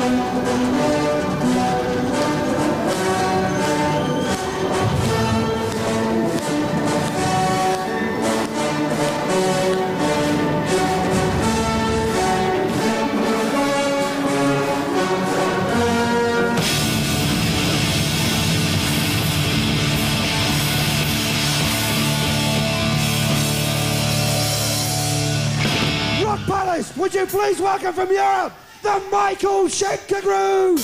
Would you please welcome from Europe, the Michael Schenker Group?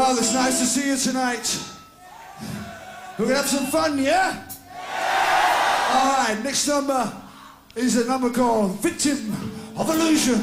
Well, it's nice to see you tonight. We're gonna have some fun, yeah? All right, next number is a number called Victim of Illusion.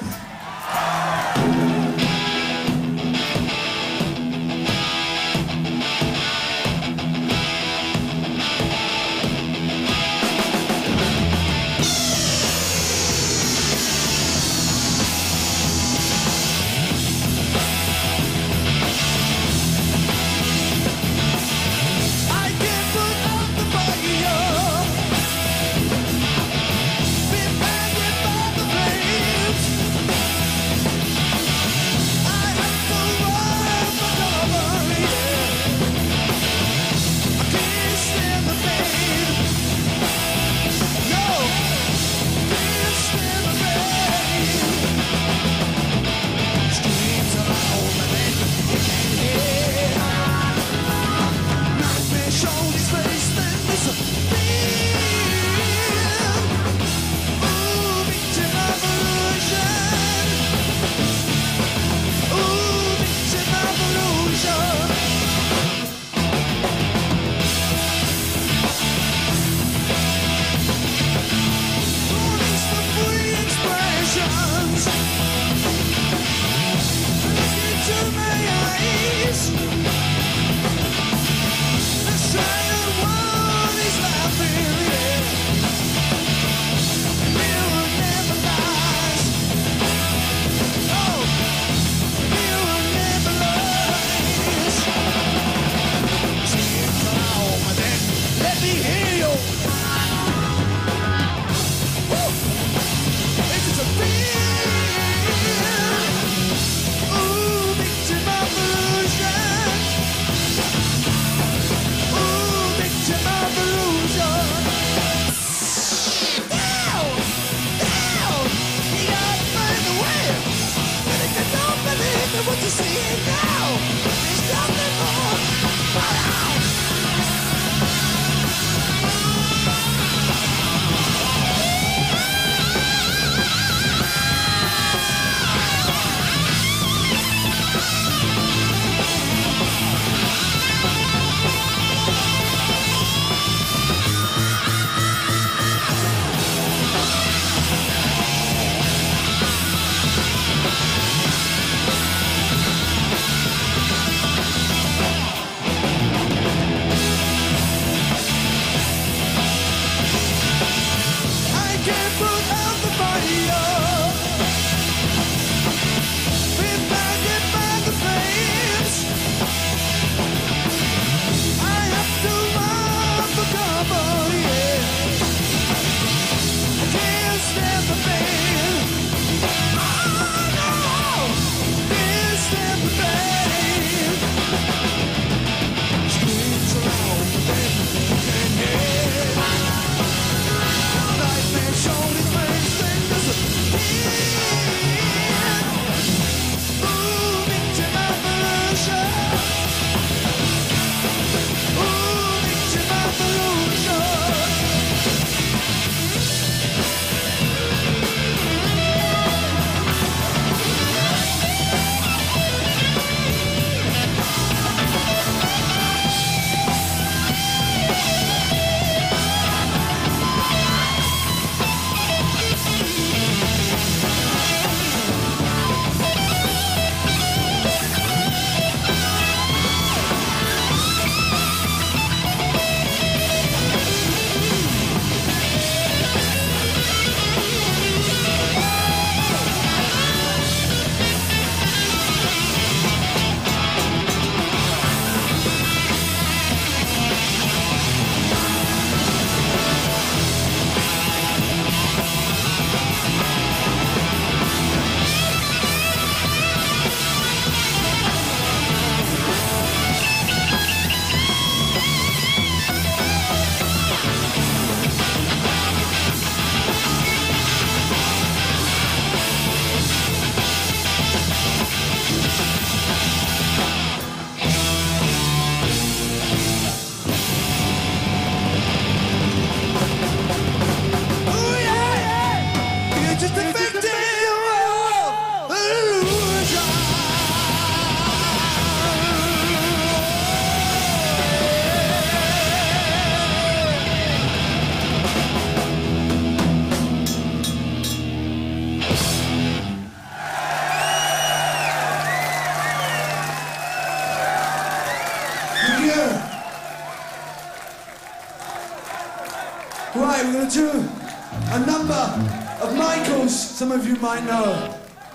Alright, we're going to do a number of Michael's, some of you might know.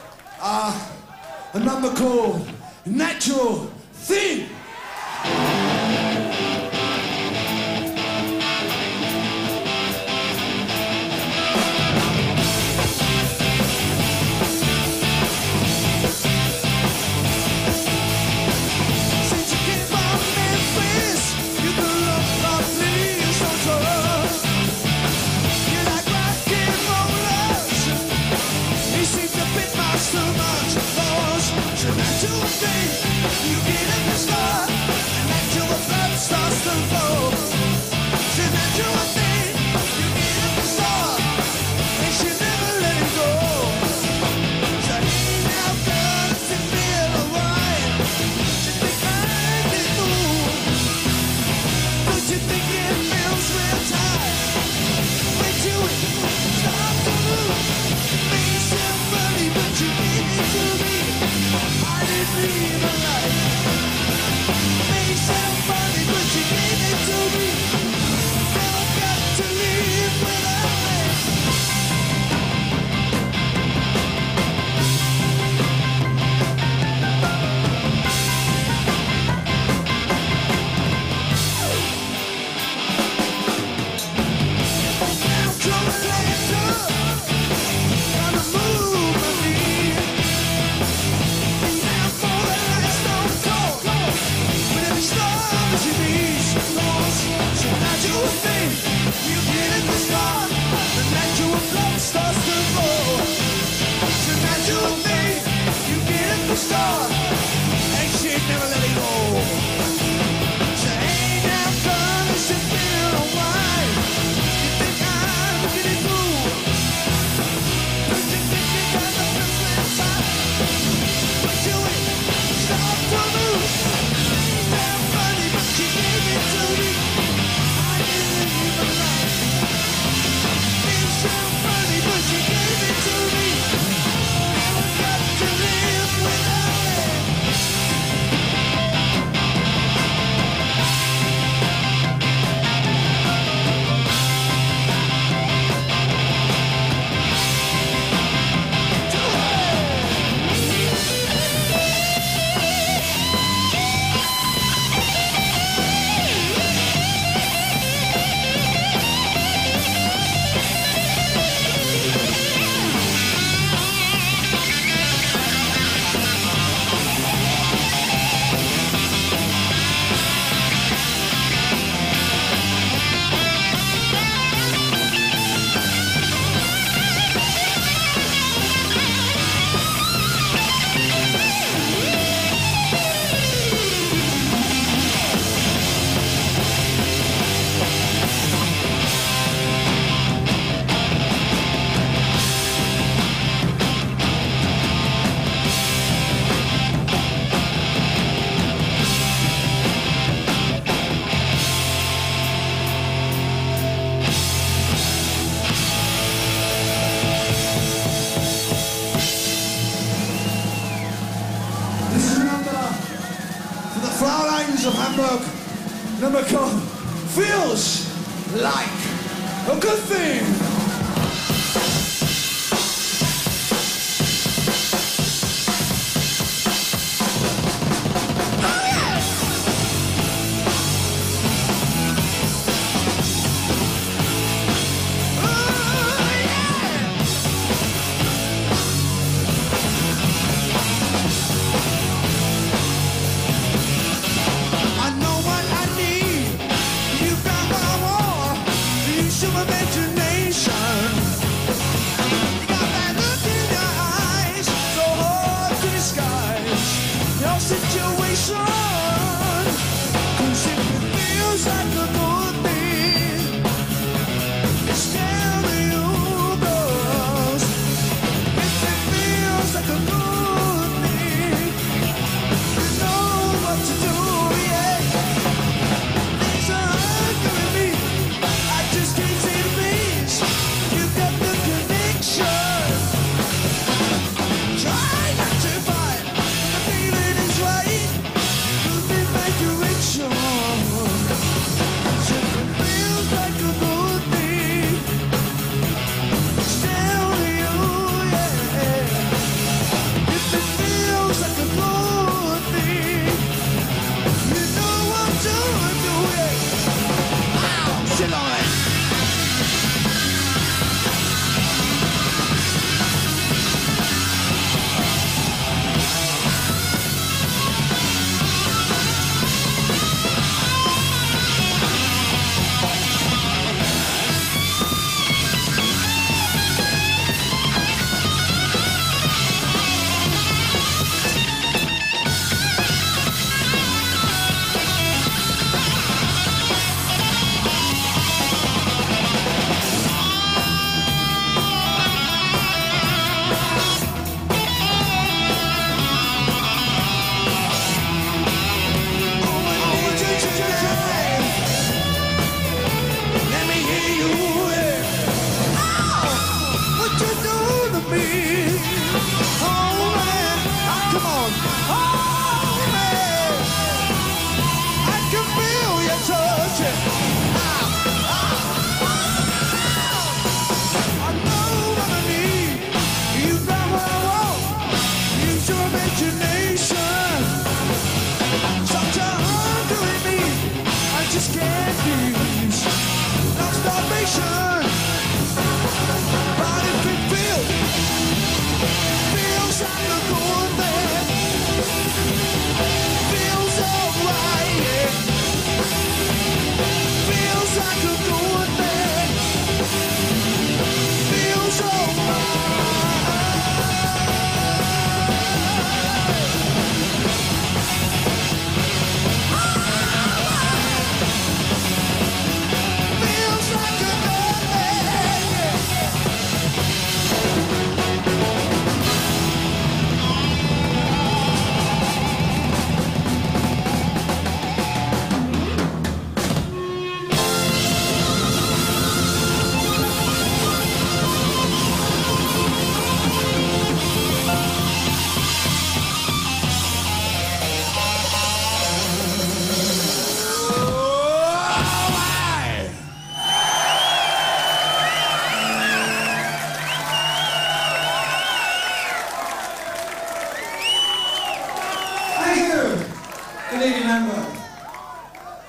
A number called Natural Thing. Of Hamburg, number called Feels Like a Good Thing. Imagination.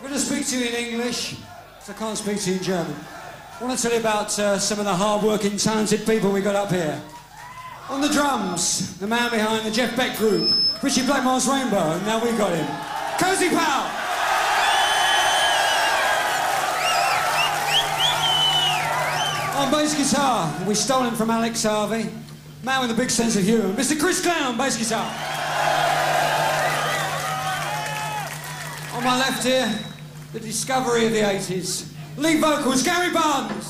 I'm going to speak to you in English, because I can't speak to you in German. I want to tell you about some of the hard-working, talented people we got up here. On the drums, the man behind the Jeff Beck Group, Richie Blackmore's Rainbow, and now we got him, Cozy Powell. On bass guitar, we stole him from Alex Harvey, man with a big sense of humour, Mr. Chris Clown, bass guitar. On my left here, the discovery of the 80s. Lead vocals, Gary Barnes.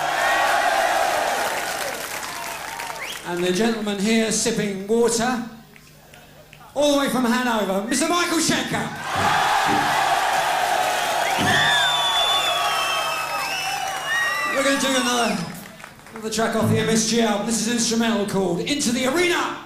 And the gentleman here sipping water, all the way from Hanover, Mr. Michael Schenker. We're going to do another track off the MSG album. This is an instrumental called Into the Arena.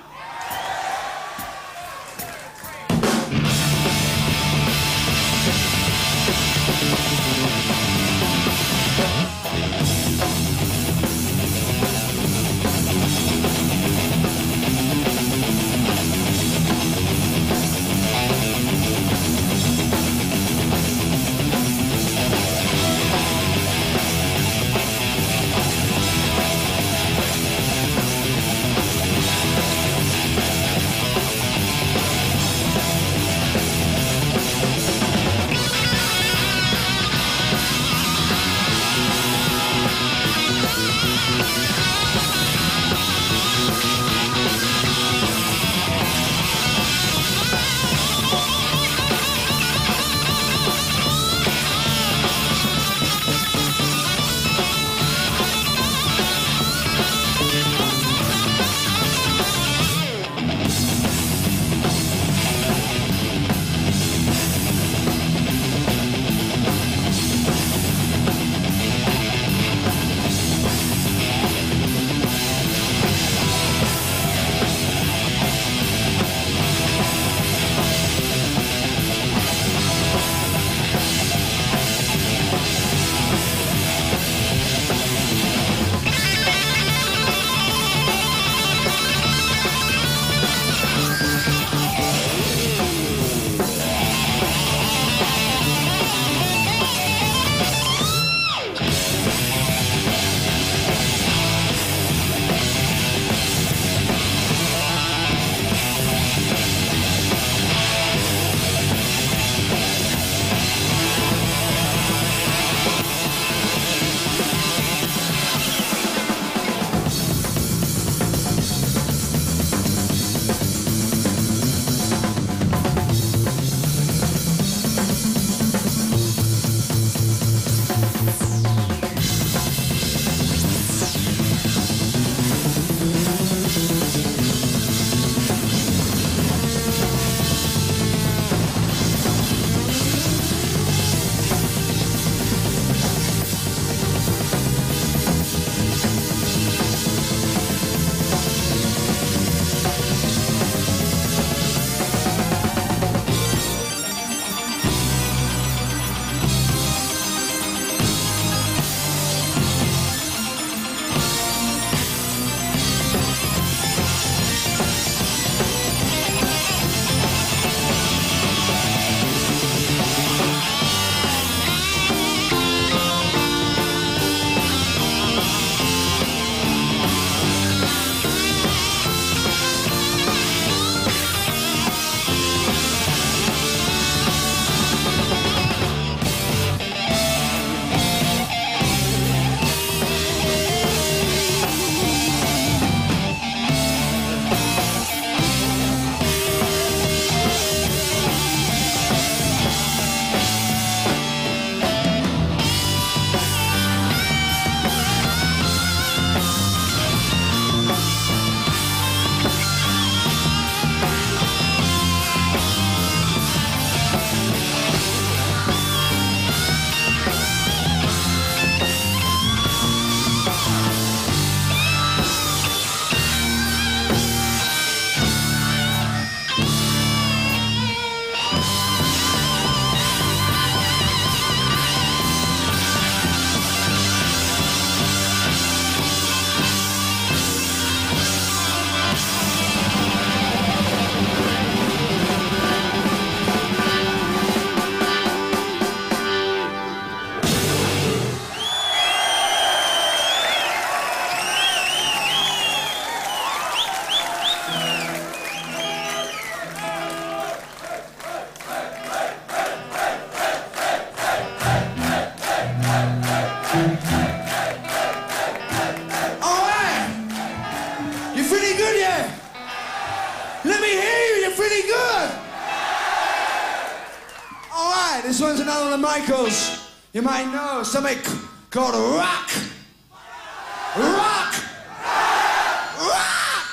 another one of Michael's. You might know something called rock. Rock! Rock!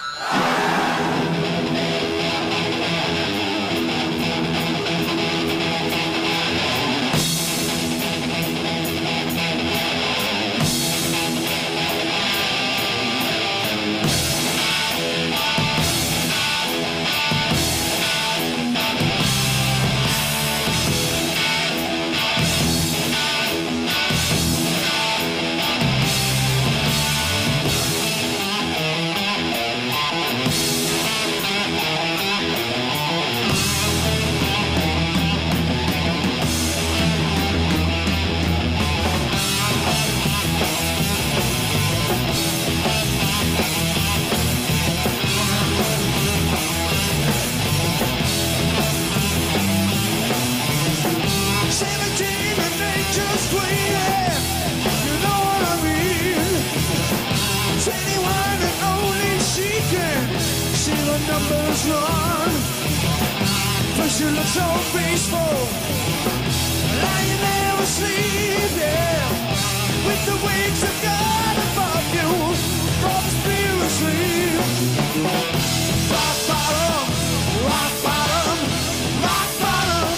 Numbers run, but she looks so peaceful, lying there asleep, yeah, with the wings of God above you, conspiracy. Rock bottom, rock bottom, rock bottom,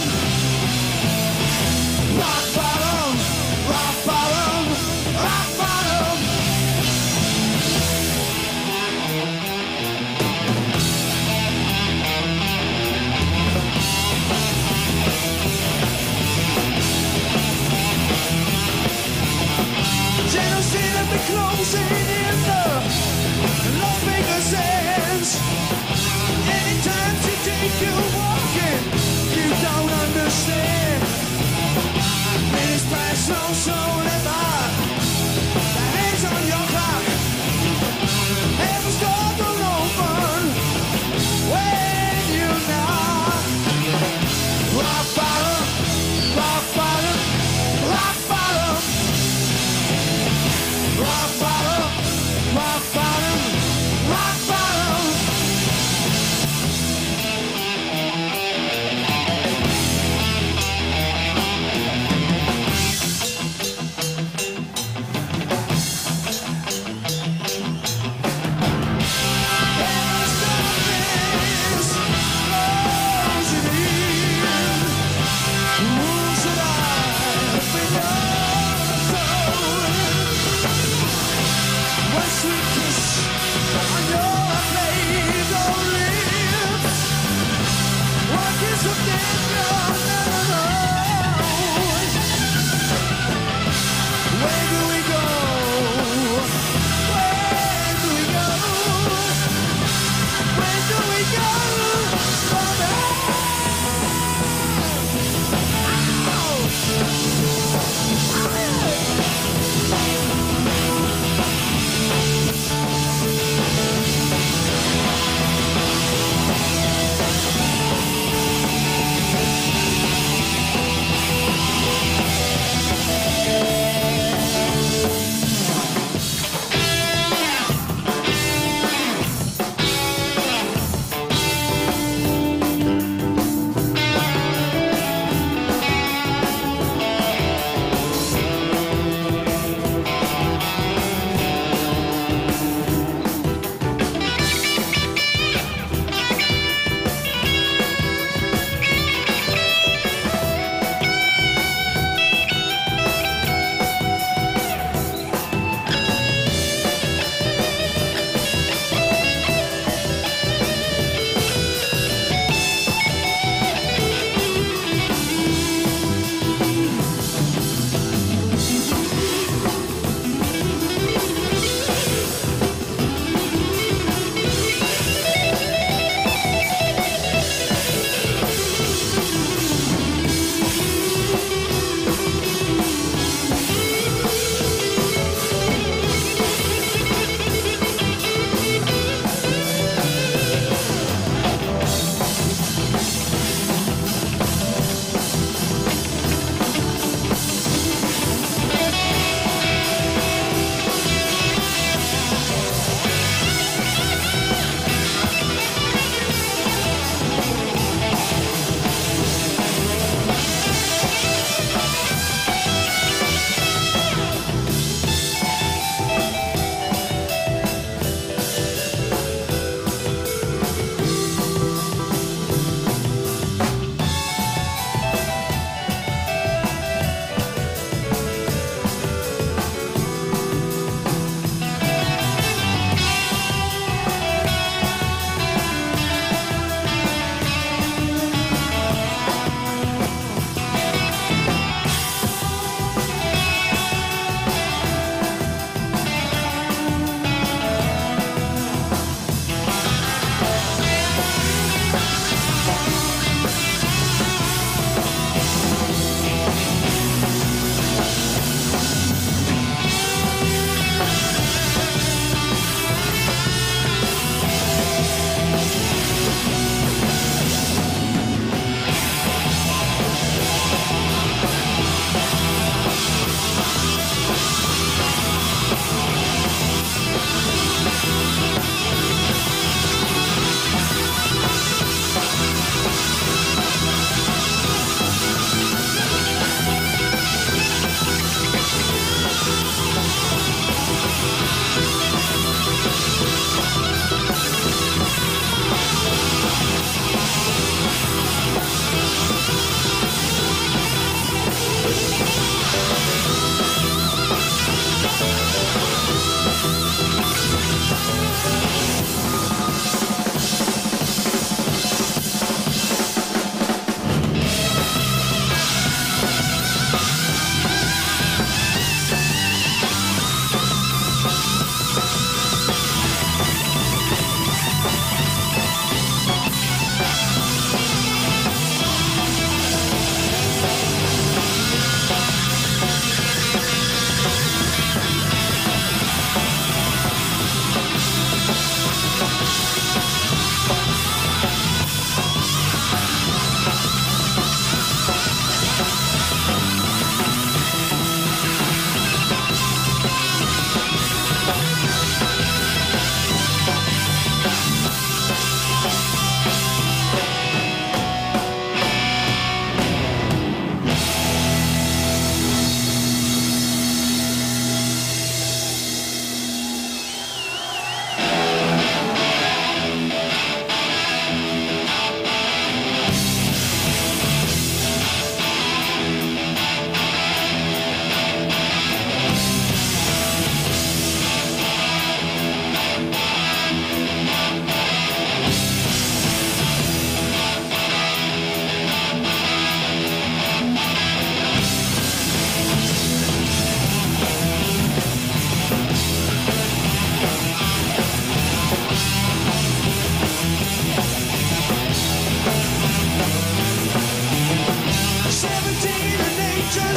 rock bottom, rock bottom, rock bottom.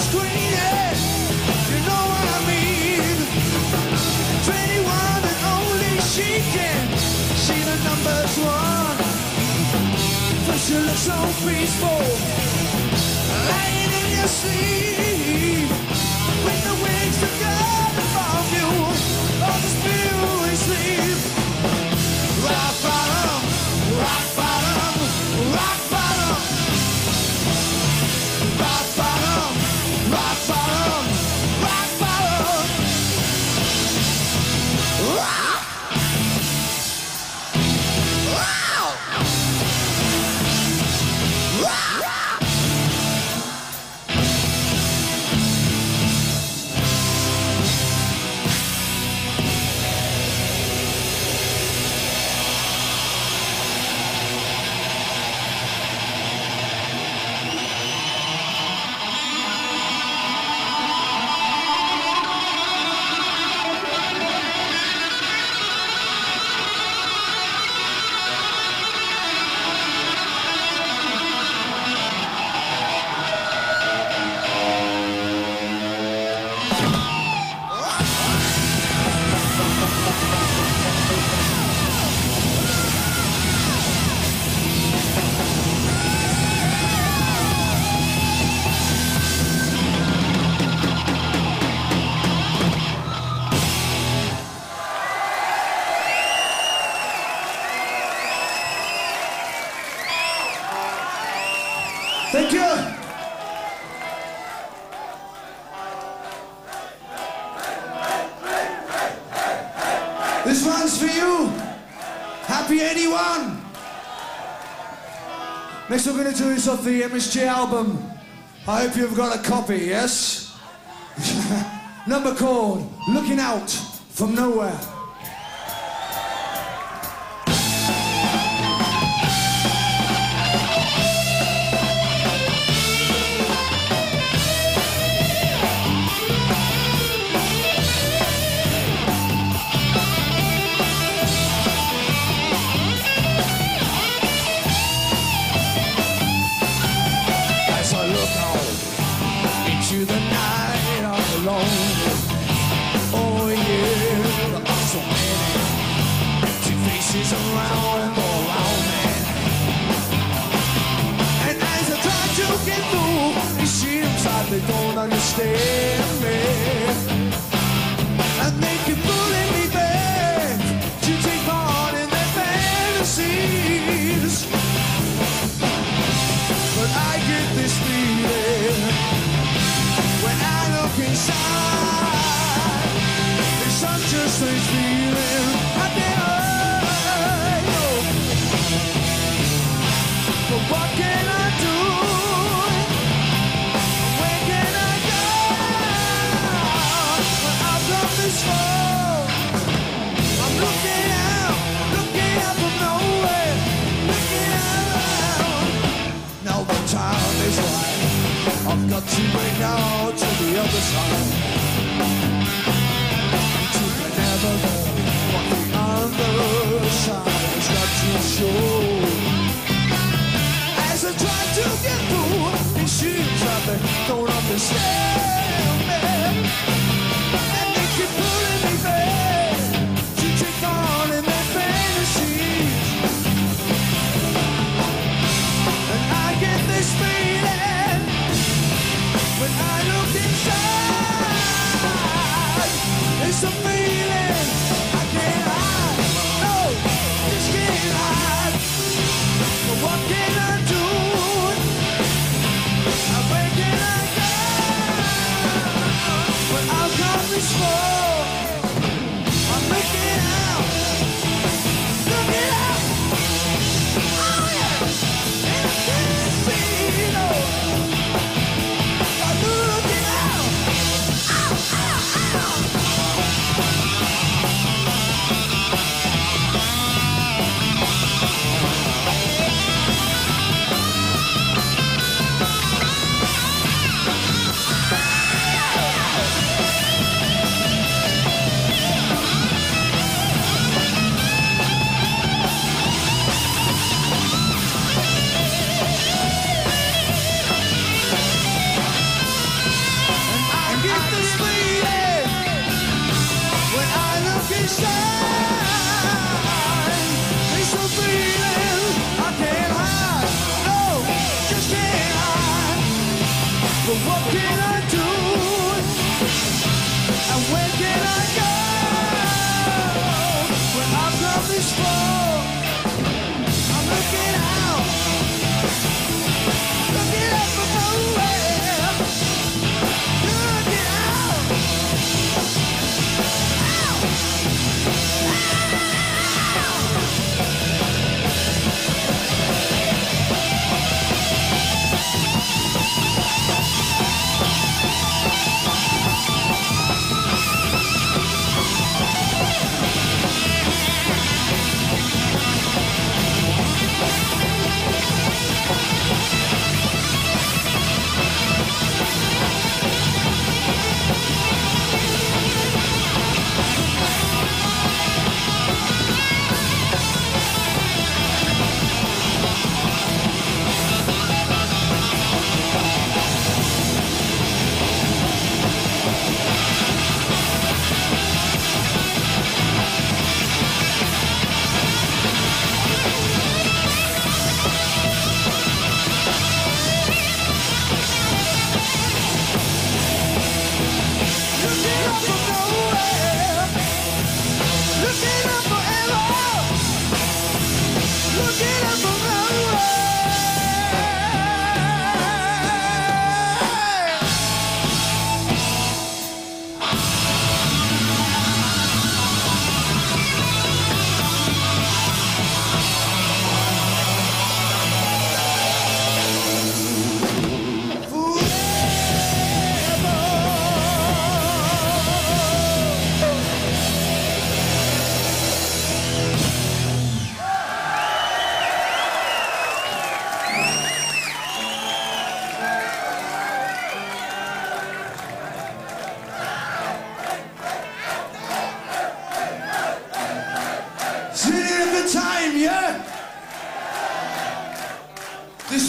screen, yeah. You know what I mean. 21 and only she can see the numbers one. But you look so peaceful, lying in your sleep, with the wings to guard above you, all this beauty sleep. Rock bottom, rock bottom, rock bottom. Rock bottom, rock bottom, rock bottom. Rock. Wow. Rock. Thank you. This one's for you. Happy 81. Next we're going to do is off the MSG album. I hope you've got a copy, yes? Number called Looking Out From Nowhere. To the night all alone. Oh yeah, there are so many empty faces around and all around me. And as I try to get through, it seems like they don't understand me. And they keep pulling me back to take part in their fantasies. But I get this feeling when I look inside, it's such a strange feeling. I know. But what can I do? Where can I go? When I've come this far, I'm looking out from nowhere, looking out. Now the time is right. I've got to break out to the other side. To never know what the other side has got to show. As I try to get through, it seems like they don't understand me. And they keep pulling me back to take part in their fantasies. And I get this feeling when I look inside, it's a feeling I can't hide. No, it's can't hide. But what can I do? Where can I go? When I've come this far, I'm looking out, looking out. Oh yeah, and I can't see no.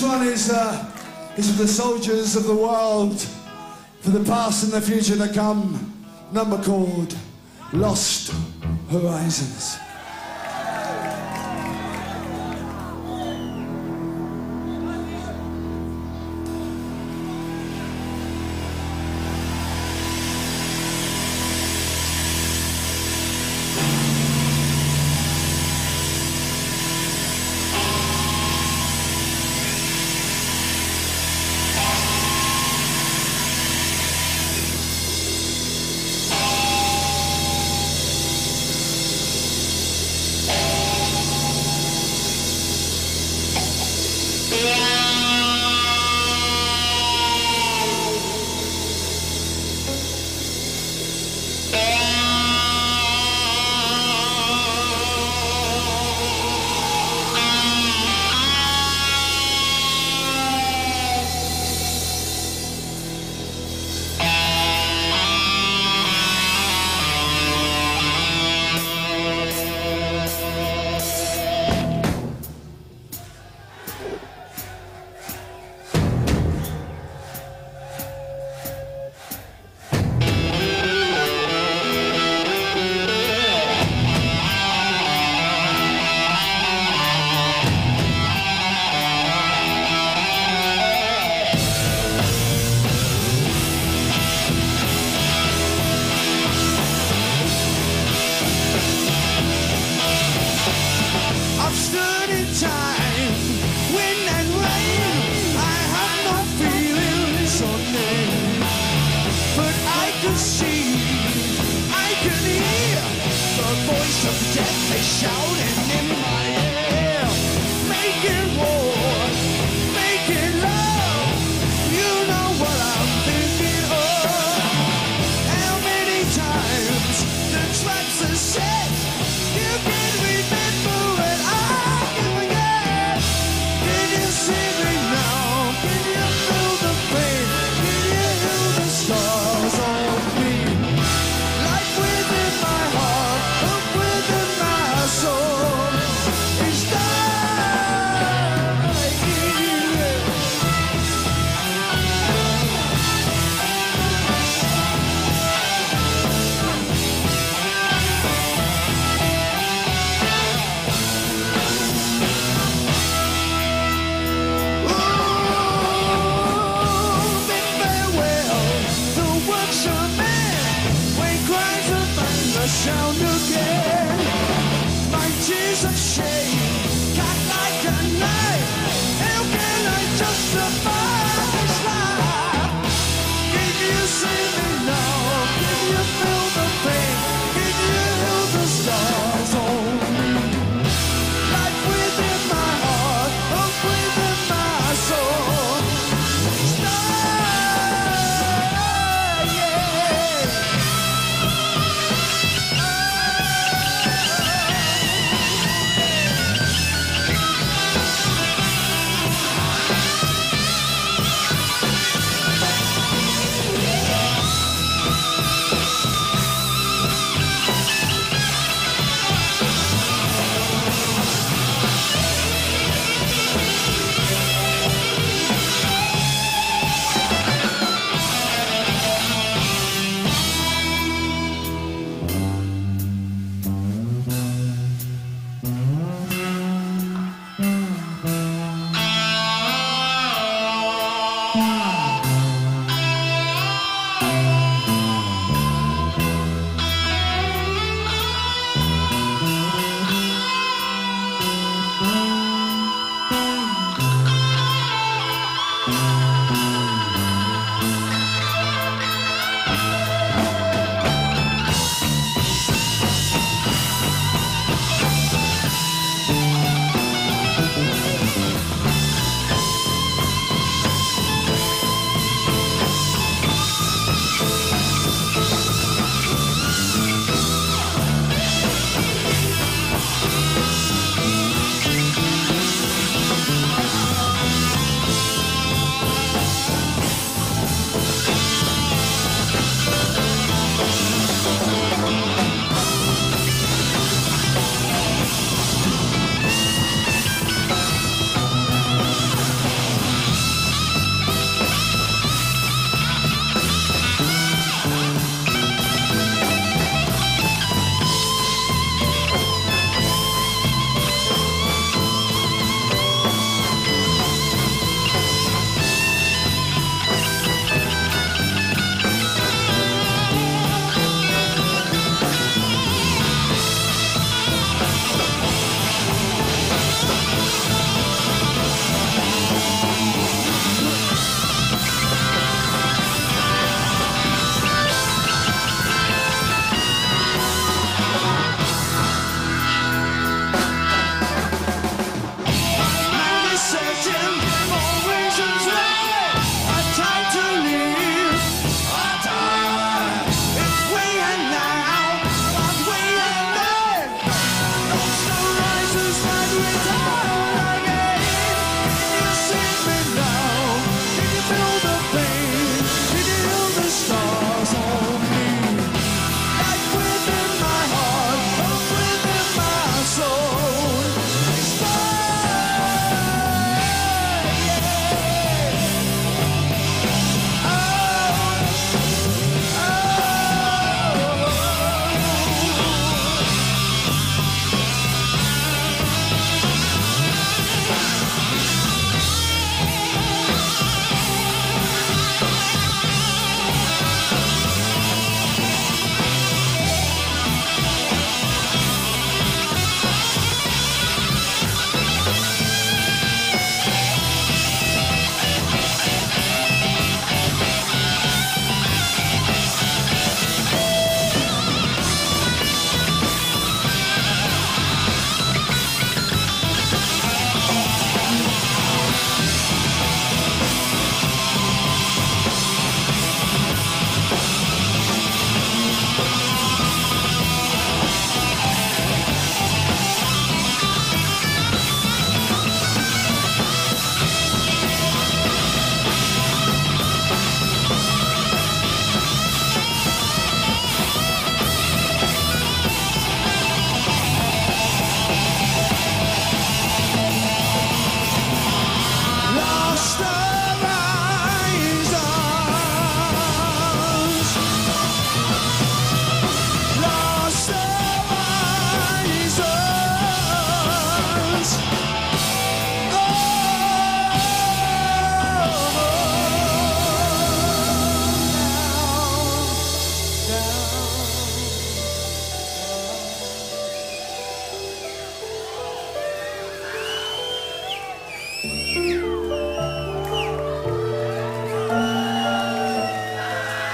This one is for the soldiers of the world, for the past and the future to come. Number called Lost Horizons.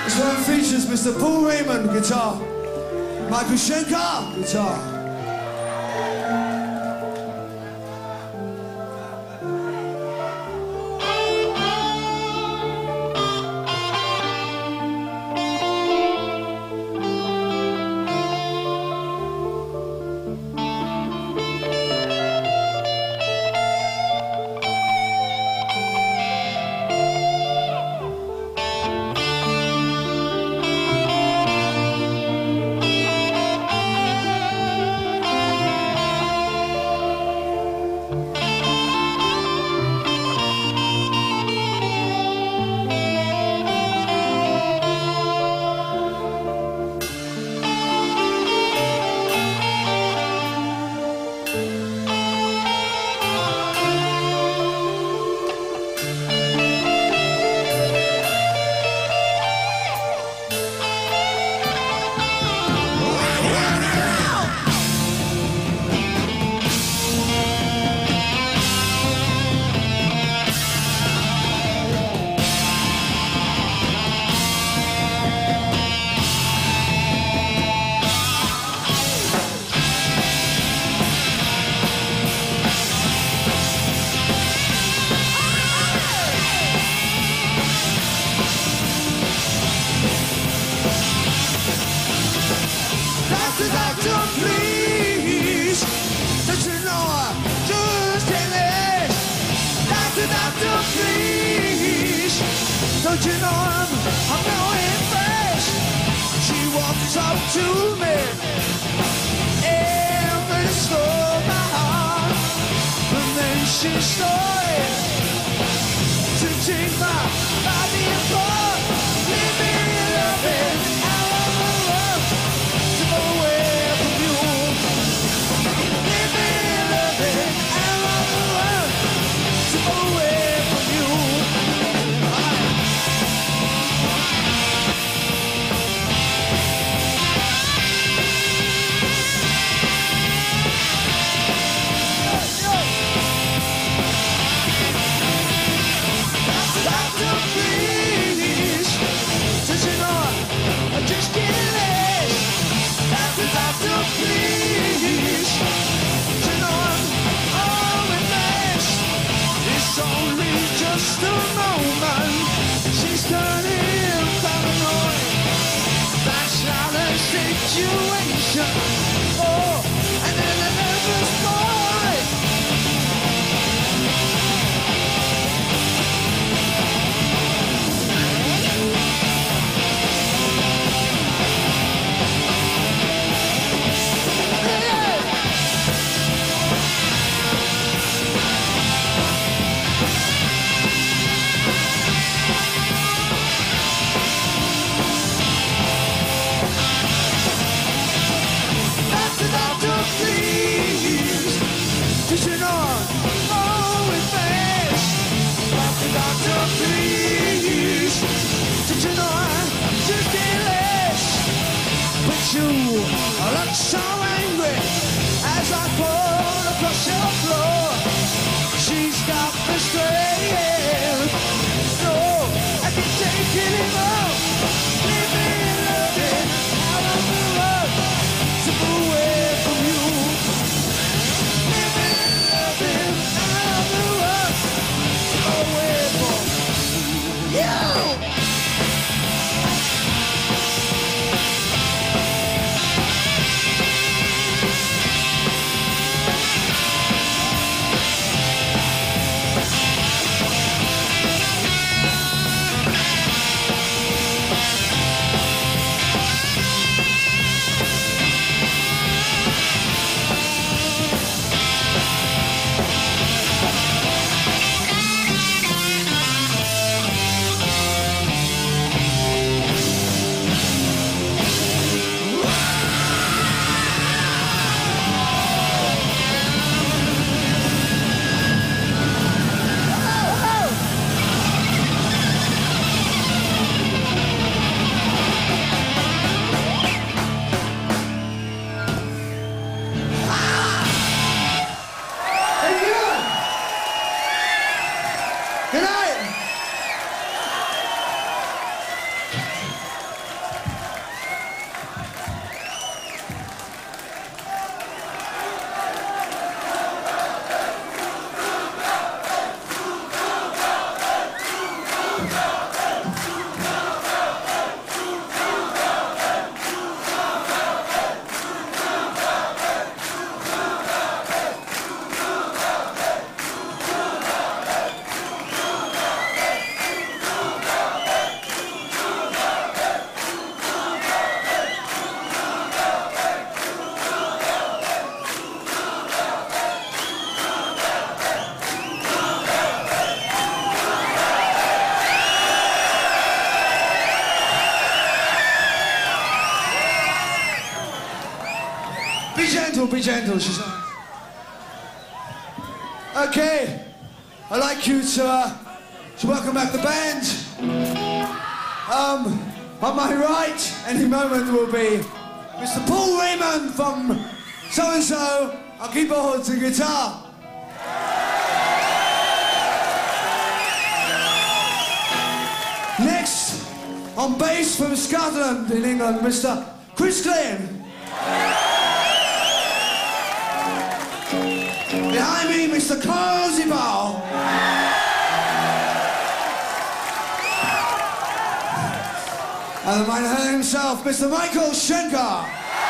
This one features Mr. Paul Raymond, guitar. Michael Schenker, guitar. Don't you know I'm knowing face? She walks up to me and really stole my heart. And then she started to take my body apart. Leave me loving out of the world to go away from you. Leave me loving out of the world to go away from you. Just a moment, she's turning paranoid. That's not a situation. Oh, and then a nervous boy. You know I'm always fast. Doctor, please. Did you know I just can't last? But you look so angry as I fall across your floor. She's got me straight. No, I can't take it anymore. Leave me loving out of the world to go away from you. be gentle, she's like. Okay, I'd like you to welcome back the band. On my right, any moment will be Mr. Paul Raymond from So-and-So on keyboards and guitar. Next, on bass from Scotland in England, Mr. Chris Glenn. Behind me, Mr. Cozy Ball. And the man himself, Mr. Michael Schenker.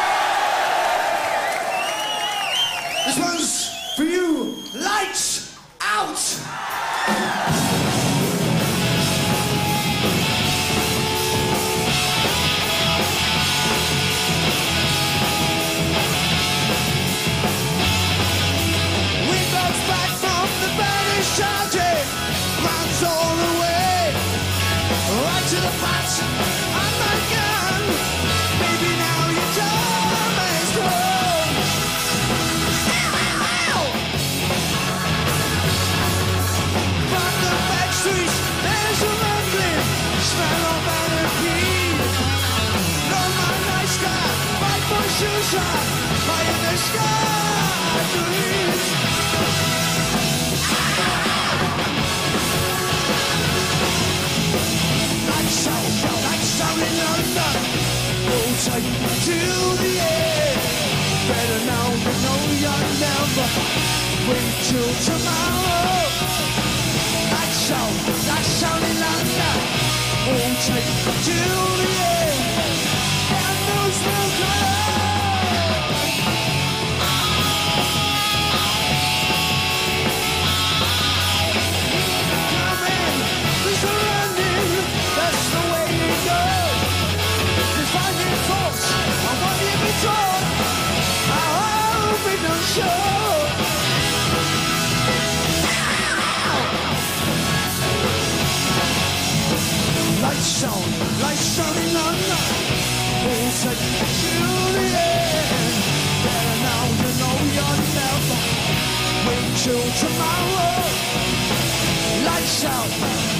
This one's for you. Lights out! Charging, rounds all the way, right to the front of my gun. Baby, now your time has grown. From the back streets, there's a rumbling smell of anarchy. Not my nice guy, my boy shoes on, high in the sky, please. Lights out in London, we'll take you to the end. Better now you know you'll never wait till tomorrow. Lights out in London, we'll take you to the end. And those will go. Lights on in London, we'll take you to the end. Better now you know you'll never wait till tomorrow. Lights out,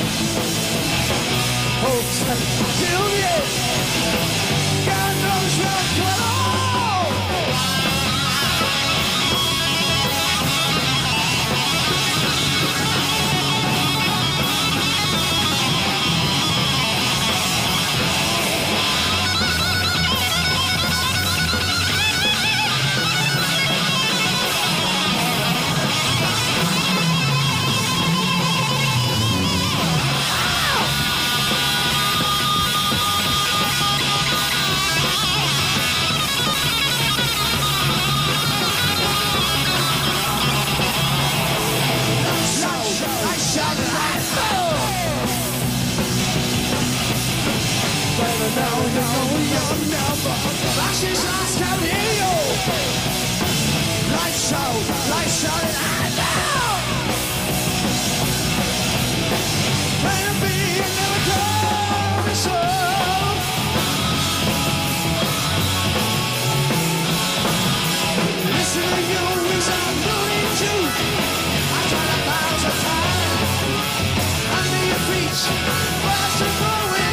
we'll take you to the end. God knows where to go. Now you know you'll never flashes last out in you. Lights out and I know. Plan B and never comes home. Listen to you as I'm going to. I tried 1,000 times. Under your feet, fast and growing.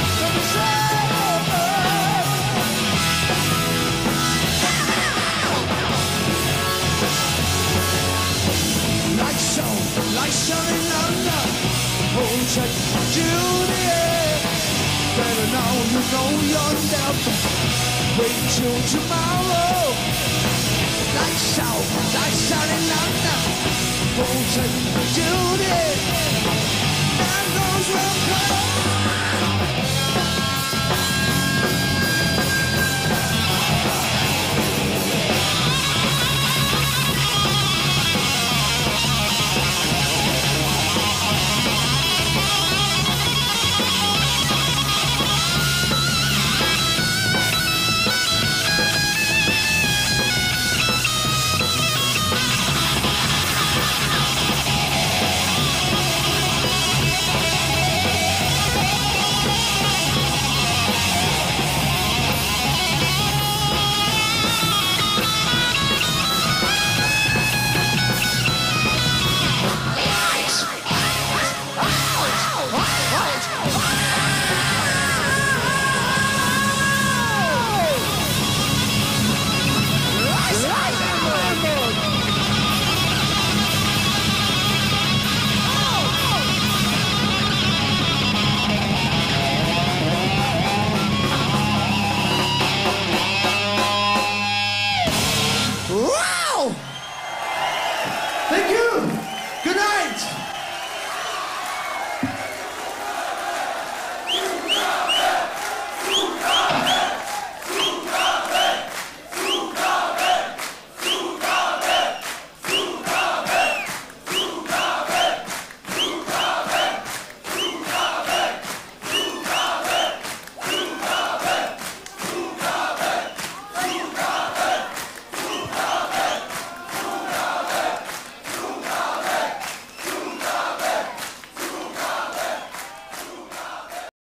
Lights on in London, won't take you to the end. Better now you know you'll never wait till tomorrow. Lights out in London, won't take you to the end. And those will come.